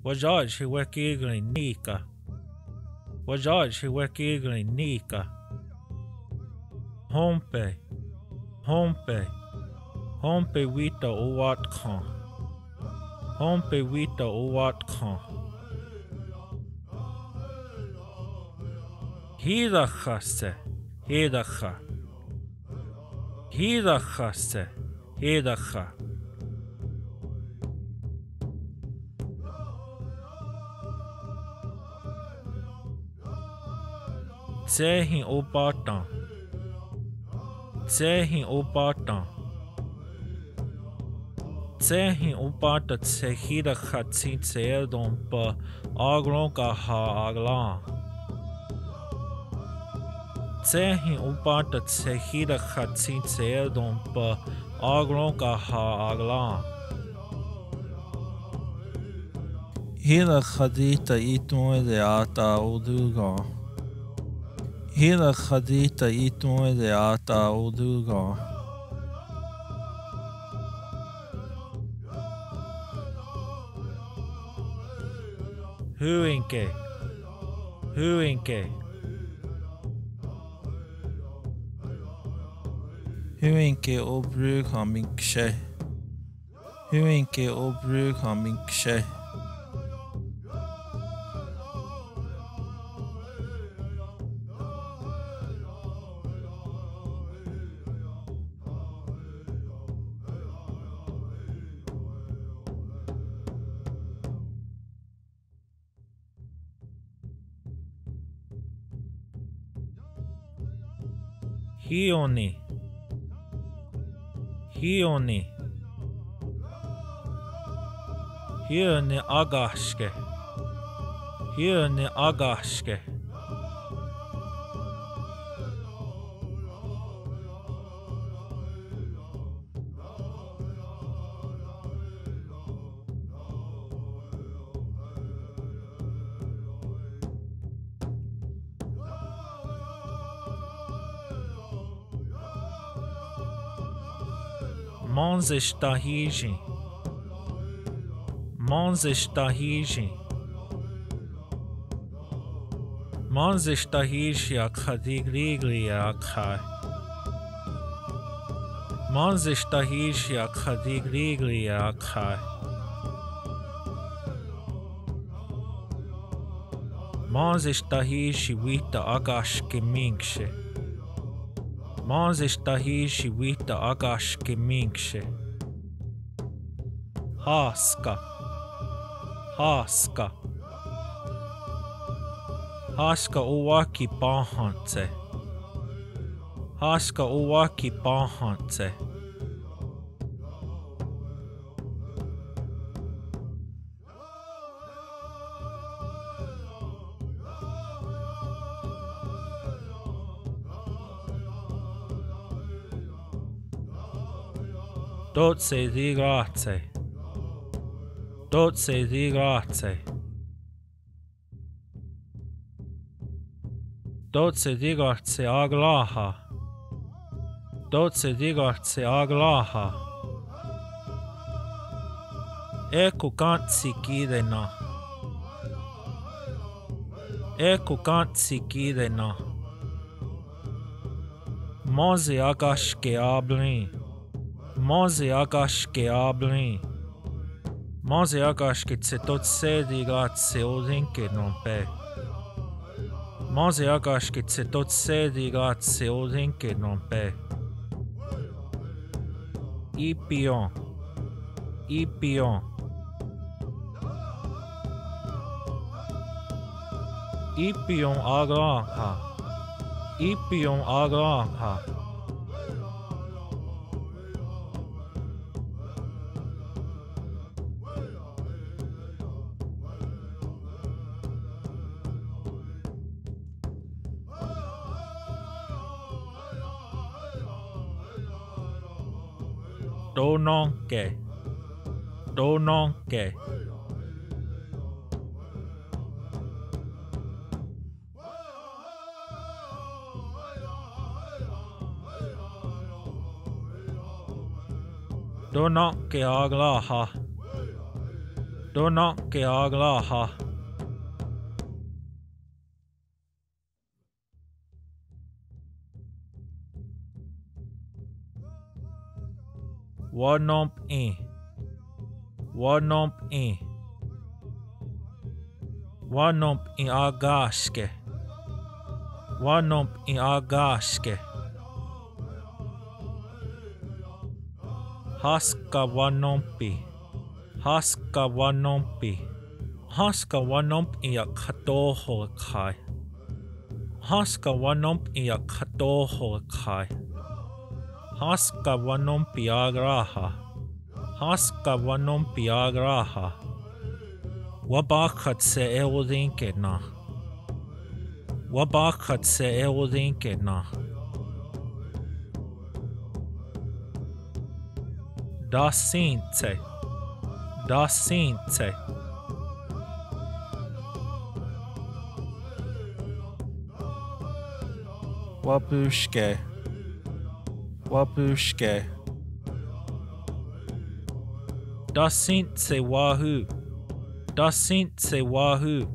Wahzhazhe wekigli nika. Wahzhazhe wekigli nika. Hompe, hompe, hompe wita owatkan. Hompe wita owatkan. Hidacha se, hidacha. Hidacha se, hidacha. Tsehin obatan. Tsehin obatan. Tsehin obatan tsehida khatsin tseldon pa aglon ka ha aglan. Tsehin obatan tsehida khatsin tseldon pa aglon ka ha aglan. Hila khadita itmo de ata oduga. Hila khadita itmo de ata oduga. Huinke, huinke. Huinke obrug hamingshe. Huinke obrug hamingshe. Hioni, hioni, hioni agashke, hioni agashke. Monzish tahiji, Monzish tahiji, Monzish tahiji akhadigligli akhai, Monzish tahiji akhadigligli akhai, Monzish tahiji wita agashke mingshe. Monzish tahishi wita agashke mingshe. Haska, haska. Haska owaki pahantse. Haska owaki pahantse. Dotse di grazie. Dotse di grazie. Dotse di grazie aglaha. Dotse di grazie aglaha. Eko kansi kidena. Eko kansi kidena. Mozi agashke ablin. Mozi agashke ablin. Mozi agashke tse tot sedi grazie odinke non pe. Mozi agashke tse tot sedi grazie odinke non pe. Ipion. Ipion. Ipion agranha. Ipion agranha. Dononke. Dononke. Dononke aglaha. Dona ke aglaha. Wanomp in. Wanomp in. Wanomp in agashke. Wanomp in agashke. Haska wanompi. Haska wanompi. Haska wanomp ia katoho kai. Haska wanomp ia katoho kai. Haska wanompi agraha. Haska wanompi agraha. Wabakat se eodinkena. Wabakat se eodinkena. Dasinte. Dasinte. Wabushke. Wabushke. Dasinte wahoo. Dasinte wahoo.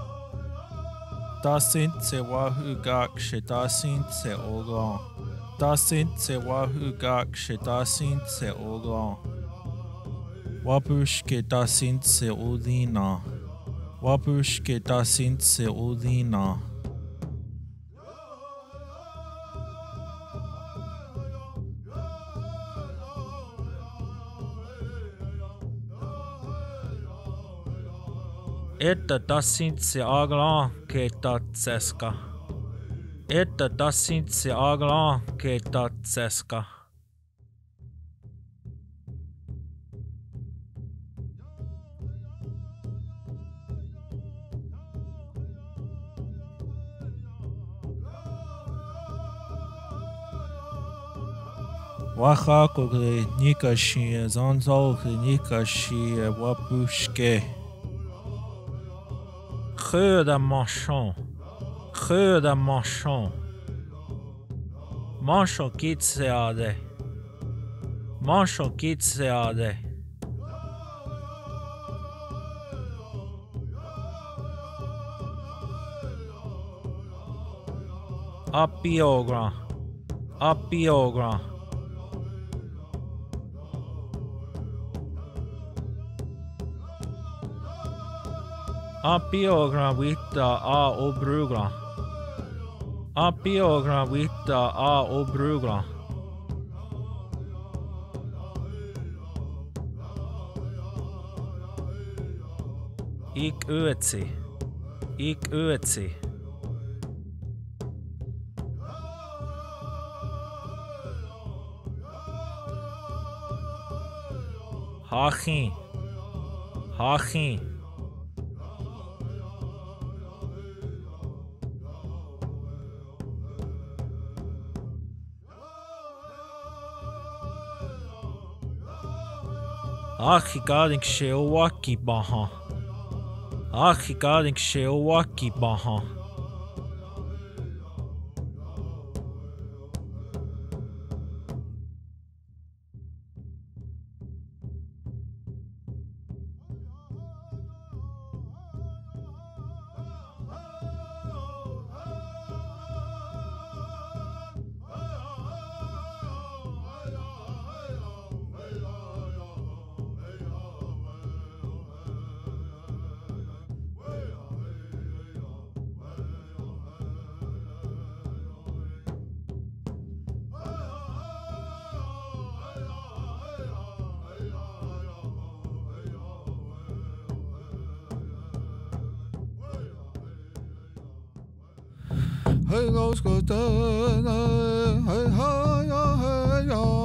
Dasinte wahoo gakshe dasinte ogan. Dasinte wahoo gakshe dasinte ogan. Wabushke dasinte odina. Wabushke dasinte odina. Että tasintse aglan ke tatseska. Että tasintse aglan ke tatseska. Wahzhazhe nikashi zanzo nikashi wabushke. Röda manchon. Röda manchon. Manchon kitseade. Manchon kitseade. Apiogram. Apiogram. Apiogram vita a obrugram. Apiogram vita a obrugram. Ik ötsi. Ik ötsi. Hachin. Hachin. Achigading sheowaki baha. Achigading sheowaki baha. Hey,